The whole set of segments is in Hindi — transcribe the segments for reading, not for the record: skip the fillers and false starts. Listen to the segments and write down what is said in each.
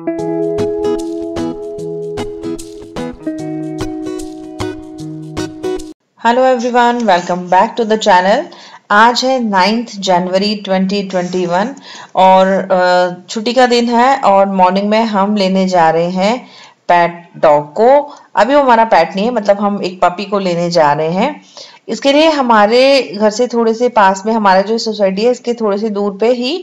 Hello everyone, welcome back to the channel. आज है 9 जनवरी 2021 और छुट्टी का दिन है और मॉर्निंग में हम लेने जा रहे हैं पेट डॉग को। अभी वो हमारा पेट नहीं है, मतलब हम एक पपी को लेने जा रहे हैं। इसके लिए हमारे घर से थोड़े से पास में हमारा जो सोसाइटी है इसके थोड़े से दूर पे ही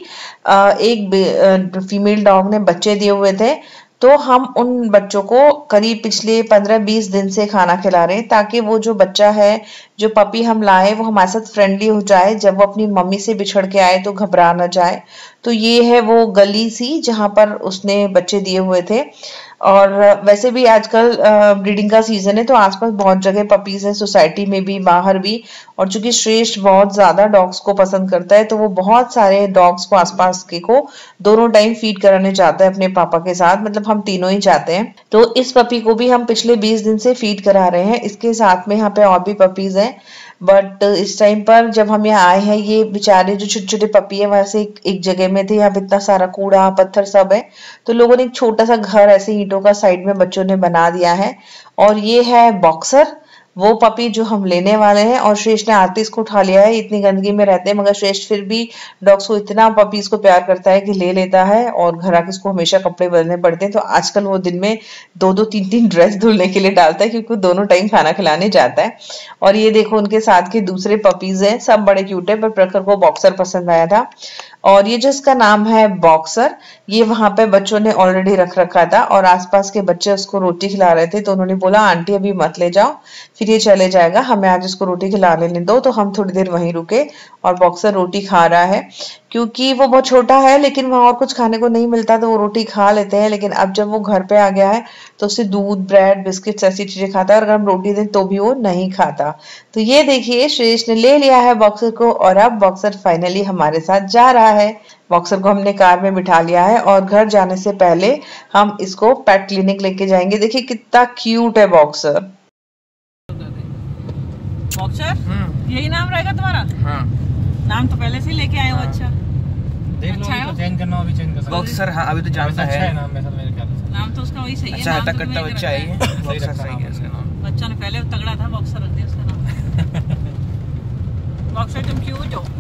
एक फीमेल डॉग ने बच्चे दिए हुए थे, तो हम उन बच्चों को करीब पिछले 15-20 दिन से खाना खिला रहे हैं ताकि वो जो बच्चा है, जो पपी हम लाए, वो हमारे साथ फ्रेंडली हो जाए। जब वो अपनी मम्मी से बिछड़ के आए तो घबरा ना जाए। तो ये है वो गली सी जहां पर उसने बच्चे दिए हुए थे। और वैसे भी आजकल ब्रीडिंग का सीजन है तो आसपास बहुत जगह पपीज है, सोसाइटी में भी, बाहर भी। और चूंकि श्रेष्ठ बहुत ज्यादा डॉग्स को पसंद करता है तो वो बहुत सारे डॉग्स को आसपास के को दोनों टाइम फीड कराने जाता है अपने पापा के साथ, मतलब हम तीनों ही जाते हैं। तो इस पपी को भी हम पिछले 20 दिन से फीड करा रहे हैं। इसके साथ में यहाँ पे और भी पपीज हैं, बट इस टाइम पर जब हम यहाँ आए हैं, ये बेचारे जो छोटे छोटे पपी है वैसे एक जगह में थे। यहाँ पे इतना सारा कूड़ा पत्थर सब है, तो लोगों ने एक छोटा सा घर ऐसे ईंटों का साइड में बच्चों ने बना दिया है। और ये है बॉक्सर, वो पपी जो हम लेने वाले हैं। और श्रेष्ठ ने आरती इसको उठा लिया है। इतनी गंदगी में रहते हैं मगर श्रेष्ठ फिर भी डॉग्स को इतना पपीज को प्यार करता है कि ले लेता है। और घर आके इसको हमेशा कपड़े बदलने पड़ते हैं, तो आजकल वो दिन में 2-2 3-3 ड्रेस धुलने के लिए डालता है क्योंकि वो दोनों टाइम खाना खिलाने जाता है। और ये देखो उनके साथ के दूसरे पपीज हैं, सब बड़े क्यूट है, पर प्रखर को बॉक्सर पसंद आया था। और ये जिसका नाम है बॉक्सर, ये वहां पे बच्चों ने ऑलरेडी रख रखा था और आसपास के बच्चे उसको रोटी खिला रहे थे, तो उन्होंने बोला आंटी अभी मत ले जाओ, फिर ये चले जाएगा, हमें आज इसको रोटी खिला लेने दो। तो हम थोड़ी देर वहीं रुके और बॉक्सर रोटी खा रहा है क्योंकि वो बहुत छोटा है लेकिन वहां और कुछ खाने को नहीं मिलता, तो वो रोटी खा लेते हैं। लेकिन अब जब वो घर पे आ गया है तो उससे दूध, ब्रेड, बिस्किट्स ऐसी चीजें खाता है, और अगर हम रोटी दें तो भी वो नहीं खाता। तो ये देखिए श्रेष्ठ ने ले लिया है बॉक्सर को और अब बॉक्सर फाइनली हमारे साथ जा रहा है। बॉक्सर को हमने कार में बिठा लिया है और घर जाने से पहले हम इसको पेट क्लिनिक लेके जाएंगे। देखिए कितना क्यूट है बॉक्सर। बॉक्सर यही नाम रहेगा तुम्हारा? हाँ। नाम तो पहले से ही लेके आए हो। अच्छा देख लो, तो चेंज करना हो भी चेंज कर सकते हो। बॉक्सर, हाँ अभी तो जानता है नाम, मेरे ख्याल से नाम तो उसका वही सही है। अच्छा हट्टा कट्टा बच्चा है ये। बॉक्सर सही है इसका नाम। बच्चा ने पहले तगड़ा था, बॉक्सर रख दिया उसका नाम। बॉक्सर तुम क्यूट हो।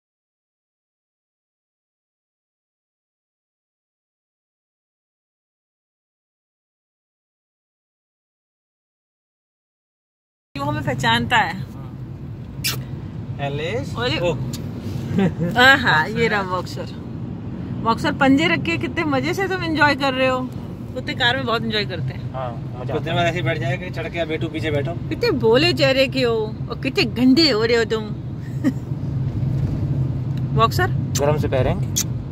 क्यों हमें पहचानता है? एलिस। हाँ ये रहा बॉक्सर। बॉक्सर पंजे रख के कितने मजे से तुम एंजॉय कर रहे हो। कुत्ते कार में बहुत एंजॉय करते हैं। हाँ, कुत्ते में ऐसे बैठ जाएगा, चढ़ के बैठो, पीछे बैठो। कितने भोले चेहरे के हो और कितने गंदे हो रहे हो तुम। बॉक्सर गरम से पैरेंगे।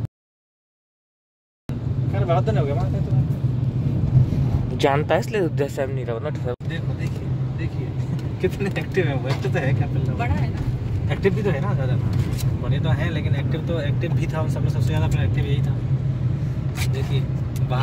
खैर बहुत दिन हो गया मारते तुम्हें। जानता है इसलिए जैसे हम नहीं रहा। देखो देखिए कितने एक्टिव है वो। एक्टिव तो है क्या? बड़ा है ना, एक्टिव भी तो है ना, ज्यादा बड़े तो है लेकिन एक्टिव भी था। उन सब में सबसे ज्यादा अपना एक्टिव यही था। देखिए बाहर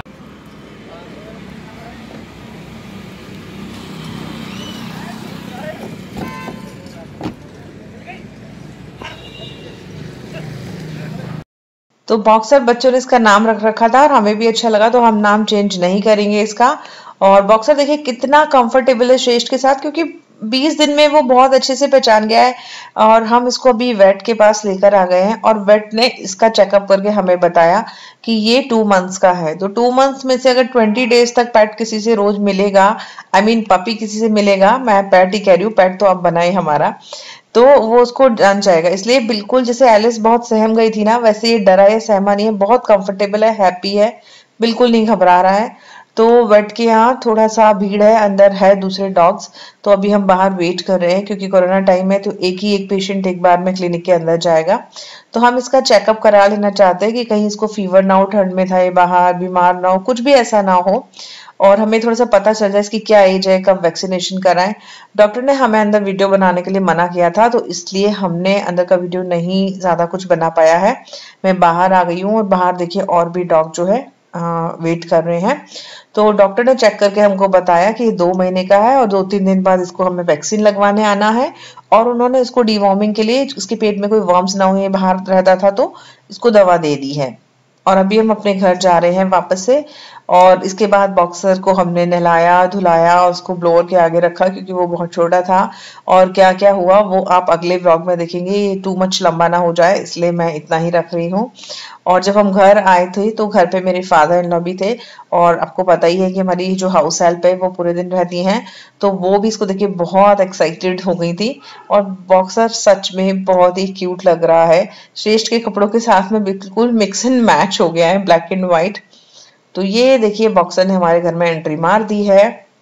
तो बॉक्सर बच्चों ने इसका नाम रख रखा था और हमें भी अच्छा लगा, तो हम नाम चेंज नहीं करेंगे इसका। और बॉक्सर देखिए कितना कंफर्टेबल है श्रेष्ठ के साथ, क्योंकि 20 दिन में वो बहुत अच्छे से पहचान गया है। और हम इसको अभी वेट के पास लेकर आ गए हैं और वेट ने इसका चेकअप करके हमें बताया कि ये 2 मंथ्स का है। तो 2 मंथ्स में से अगर 20 डेज तक पेट किसी से रोज मिलेगा, पपी किसी से मिलेगा, मैं पेट ही कह रही हूँ, पेट तो अब बना ही हमारा, तो वो उसको जान जाएगा। इसलिए बिल्कुल जैसे एलिस बहुत सहम गई थी ना, वैसे ये डरा है, सहमा नहीं है, बहुत कंफर्टेबल है, हैप्पी है, बिल्कुल नहीं घबरा रहा है। तो वेट के यहाँ थोड़ा सा भीड़ है, अंदर है दूसरे डॉग्स, तो अभी हम बाहर वेट कर रहे हैं क्योंकि कोरोना टाइम है तो एक पेशेंट एक बार में क्लिनिक के अंदर जाएगा। तो हम इसका चेकअप करा लेना चाहते हैं कि कहीं इसको फीवर ना हो, ठंड में था ये बाहर, बीमार ना हो, कुछ भी ऐसा ना हो। और हमें थोड़ा सा पता चल जाए इसकी क्या एज है, कब वैक्सीनेशन कराएं। डॉक्टर ने हमें अंदर वीडियो बनाने के लिए मना किया था, तो इसलिए हमने अंदर का वीडियो नहीं ज्यादा कुछ बना पाया है। मैं बाहर आ गई हूँ और बाहर देखिए और भी डॉग जो है वेट कर रहे हैं। तो डॉक्टर ने चेक करके हमको बताया कि 2 महीने का है और 2-3 दिन बाद इसको हमें वैक्सीन लगवाने आना है। और उन्होंने इसको डिवॉर्मिंग के लिए, इसके पेट में कोई वर्म्स ना हो, बाहर रहता था, तो इसको दवा दे दी है। और अभी हम अपने घर जा रहे हैं वापस से। और इसके बाद बॉक्सर को हमने नहलाया धुलाया और उसको ब्लोअर के आगे रखा क्योंकि वो बहुत छोटा था। और क्या क्या हुआ वो आप अगले व्लॉग में देखेंगे, ये टू मच लंबा ना हो जाए इसलिए मैं इतना ही रख रही हूँ। और जब हम घर आए थे तो घर पे मेरे फादर इन लॉ भी थे, और आपको पता ही है कि हमारी जो हाउस हेल्प है वो पूरे दिन रहती हैं, तो वो भी इसको देख के बहुत एक्साइटेड हो गई थी। और बॉक्सर सच में बहुत ही क्यूट लग रहा है, श्रेष्ठ के कपड़ों के साथ में बिल्कुल मिक्स एंड मैच हो गया है, ब्लैक एंड व्हाइट। तो ये देखिए बॉक्सर ने हमारे घर में एंट्री मार दी है।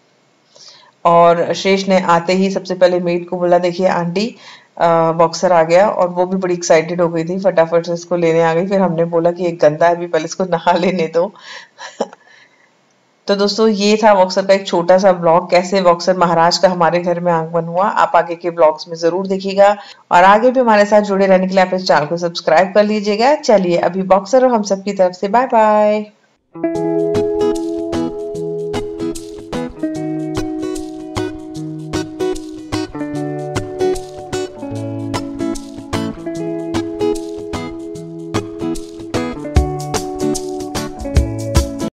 और श्रेष्ठ ने आते ही सबसे पहले मेड को बोला देखिए आंटी बॉक्सर आ गया, और वो भी बड़ी एक्साइटेड हो गई थी, फटाफट से इसको लेने आ गई। फिर हमने बोला कि एक गंदा है, अभी पहले इसको नहा लेने दो। तो दोस्तों ये था बॉक्सर का एक छोटा सा ब्लॉग, कैसे बॉक्सर महाराज का हमारे घर में आगमन हुआ। आप आगे के ब्लॉग्स में जरूर देखिएगा, और आगे भी हमारे साथ जुड़े रहने के लिए आप इस चैनल को सब्सक्राइब कर लीजिएगा। चलिए अभी बॉक्सर और हम सब की तरफ से बाय बाय।